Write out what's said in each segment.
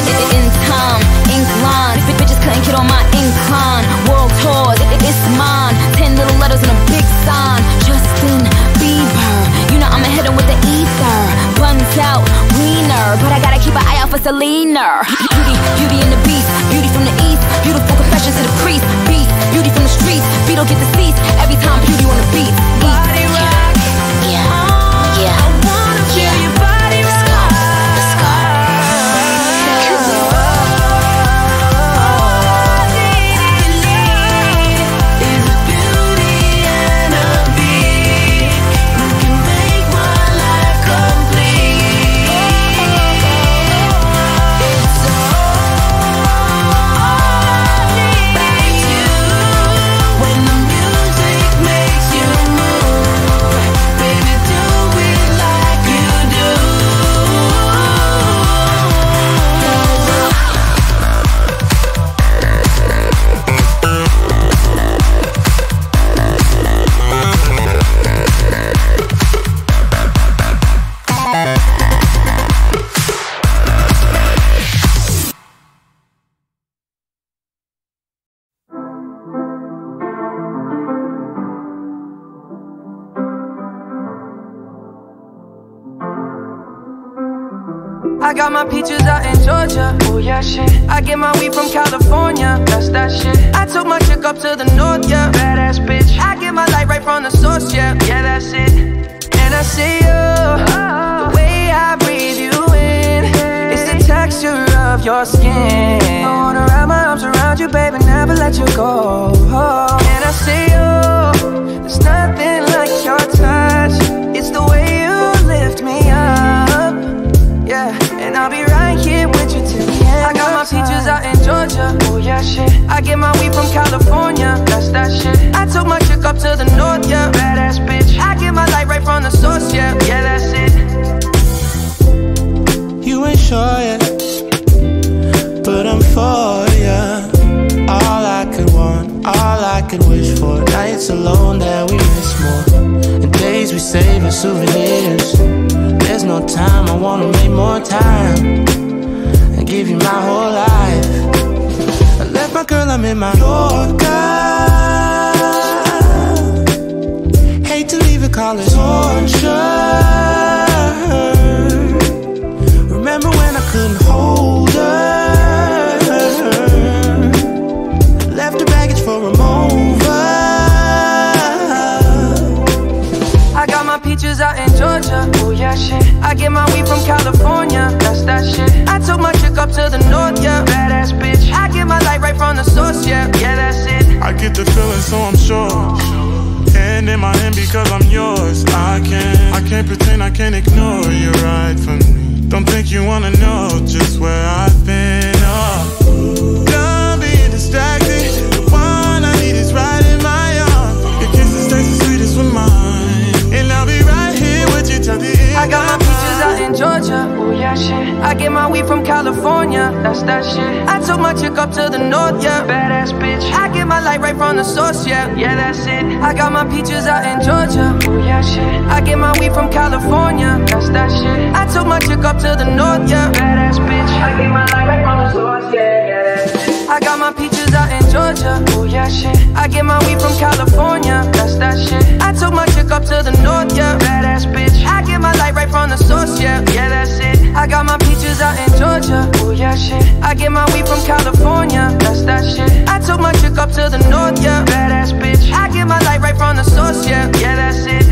In time, ink line. Bitches couldn't get on my incline. World tours, it's mine. 10 little letters and a big sign. Justin Bieber, you know I'ma hit him with the ether. Buns out, wiener, but I gotta keep an eye out for Selena. Beauty in the beast, beauty from the east. Beautiful confessions to the priest. Beast, beauty from the streets. Beetle get deceased every time beauty on the beat. Body rock, Yeah. I wanna feel your body rock. I got my peaches out in Georgia, oh yeah shit. I get my weed from California, that's that shit. I took my chick up to the north, yeah, badass bitch. I get my light right from the source, yeah, that's it. And I see you, the way I breathe you in, it's the texture of your skin. I wanna wrap my arms around you, baby, never let you go. And I see you, there's nothing like your touch. It's the way you lift me up, yeah, and I'll be right here with you till the end. I got my peaches out in Georgia, oh yeah shit. I get my weed from California, that's that shit. I took my chick up to the north, yeah, badass bitch. I get my light right from the source, yeah, that's it. You ain't sure yet, but I'm for ya. All I could want, all I could wish for. Nights alone that we miss more, and days we save as souvenirs. There's no time, I wanna make more time and give you my whole life. I left my girl, I'm in my Yorker. Hate to leave it, call it torture. Remember when I couldn't hold her? Left her baggage for a mover. I got my peaches out in Georgia, oh yeah shit. I get my weed from California, that's that shit. I took my chick up to the north, yeah, badass bitch. I get my light right from the source, yeah, that's it. I get the feeling, so I'm sure. Hand in my hand because I'm yours. I can't pretend, I can't ignore you right from me. Don't think you wanna know just where I've been. Oh, done being distracted. The one I need is right in my arms. Your kisses taste the sweetest with mine, and I'll be right here with you till the end. I got my peaches out in Georgia, oh yeah shit. I get my weed from California, that's that shit. I took my chick up to the north, yeah, badass bitch. I get my light right from the source, yeah, that's it. I got my peaches out in Georgia, oh yeah shit. I get my weed from California, that's that shit. I took my chick up to the north, yeah, badass bitch. I get my light right from the source, yeah, that's it. I got my peaches out in Georgia, oh yeah shit. I get my weed from California, that's that shit. I took my chick up to the north, yeah, badass bitch. I get my light right from the source, yeah, that's it. I got my peaches out in Georgia, oh yeah shit. I get my weed from California, that's that shit. I took my chick up to the north, yeah, badass bitch. I get my light right from the source, yeah, that's it.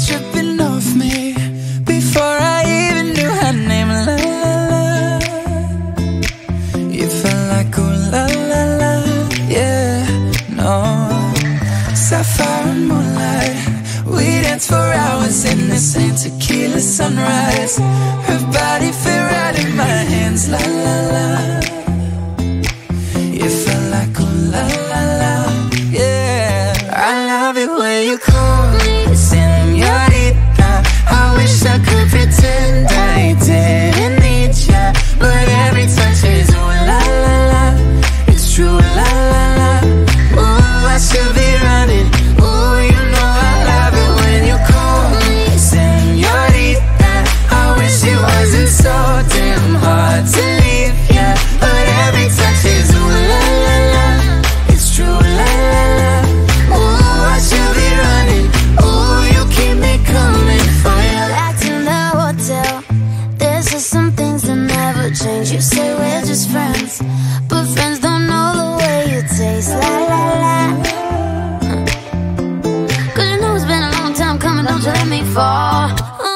tripping off me before I even knew her name. La la la. You felt like ooh la la la. Yeah, no. Sapphire and moonlight, we danced for hours in the same tequila sunrise. Her body fit right in my hands. La la la. You felt like ooh la la la. Yeah, I love it when you call me señorita. I wish I could pretend I didn't need ya, but every touch is ooh la la la. It's true la la la. Ooh, I should be running. Ooh, you know I love it when you call me señorita. I wish it wasn't so damn hard to leave ya, but every touch is ooh la la la. It's true la la la. Ooh, I should be running. Ooh, you keep me coming for ya. Back in the hotel, there's just some things that never change. You say we're just friends, but friends don't know the way you taste. La la la. Cause you know it's been a long time coming, don't you let me fall.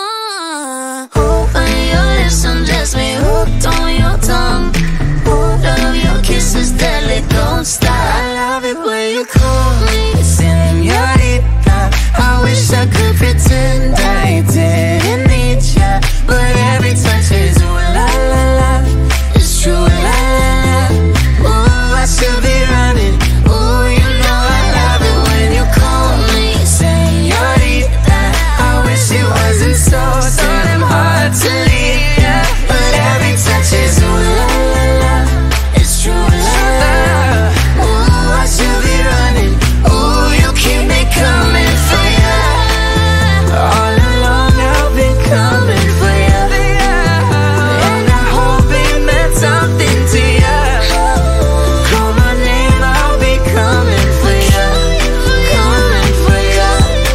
When your lips undress me, hooked on your tongue. Love your kisses deadly, don't stop. I love it when you call me señorita. I wish I could pretend I didn't need ya, but every touch is ooh la la la. It's true la la la. Ooh, I should be running. Ooh, you know I love it when you call me señorita. I wish it wasn't so damn hard to leave ya, but every touch is ooh la la la. It's true la la la. Ooh, I should be running. Ooh, you keep me coming for ya. All along I've been coming for ya, and I hope it meant something to ya. Call my name, I'll be coming for ya, coming for ya.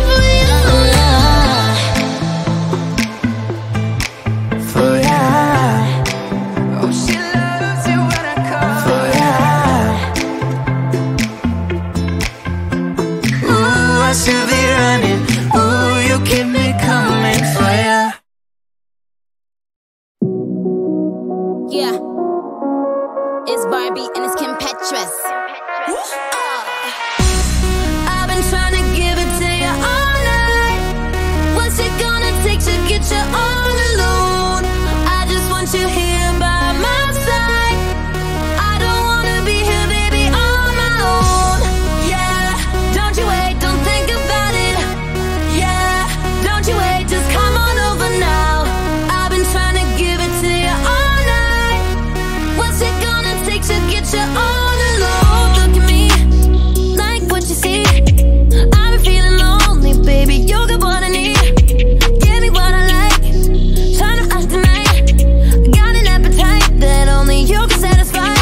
For ya. Oh, she loves it when I call for ya. Ooh, I should be running. Ooh, you keep me coming for ya. Yeah, it's Barbie and it's Kim Petras. I've been trying to give it to you all night. What's it gonna take to get you all alone? I just want you here by my side. I don't wanna be here, baby, on my own. Yeah, don't you wait, don't think about it. Yeah, don't you wait, just come on over now. I've been trying to give it to you all night. What's it gonna take to get you all alone? Look at me, like what you see. I've been feeling lonely, baby, you're good what I need. Give me what I like, trying to find tonight. Got an appetite that only you can satisfy.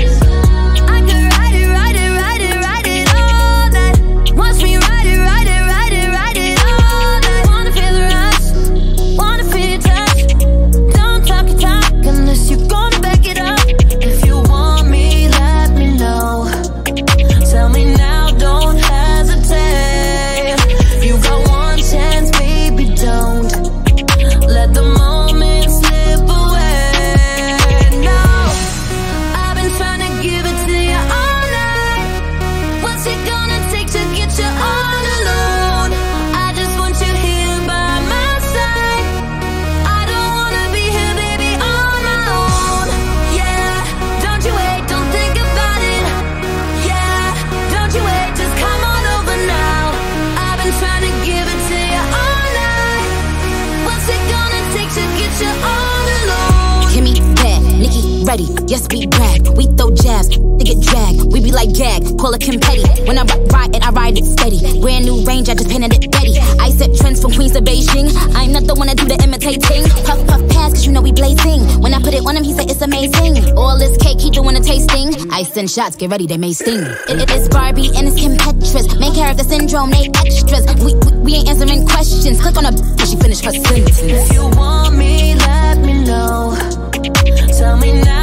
I could ride it, ride it, ride it, ride it all night. Watch me ride it, ride it, ride it, ride it all night. Wanna feel the rush, wanna feel your touch. Don't talk your talk unless you're gonna back it up. If you want me, let me know. Tell me now, don't hesitate. You got one chance, baby, don't let the moment slip away. No, I've been trying to give it to you all night. What's it gonna take to get you all alone? I just want you here by my side. I don't wanna be here, baby, on my own. Yeah, don't you wait, don't think about it. Yeah, don't you wait, just come on over now. I've been trying to give it to you all night. What's it gonna take to get you all alone? Kimmy, bad, Nicki, ready, yes we brag. We throw jabs, they get dragged. We be like gag, call it Kim Petty. When I ride and I ride it steady. Brand new range, I just painted it Betty. I set trends from Queens to Beijing. I'm not the one to do the imitating. Puff, puff, pass, cause you know we blazing. When I put it on him, he said it's amazing. All this cake, he doing a tasting. Ice and shots, get ready, they may sting. It's Barbie and it's Kim Petras. Main character syndrome, they extras. We ain't answering questions. Click on her till she finish her sentence. If you want me, let me know. Tell me now.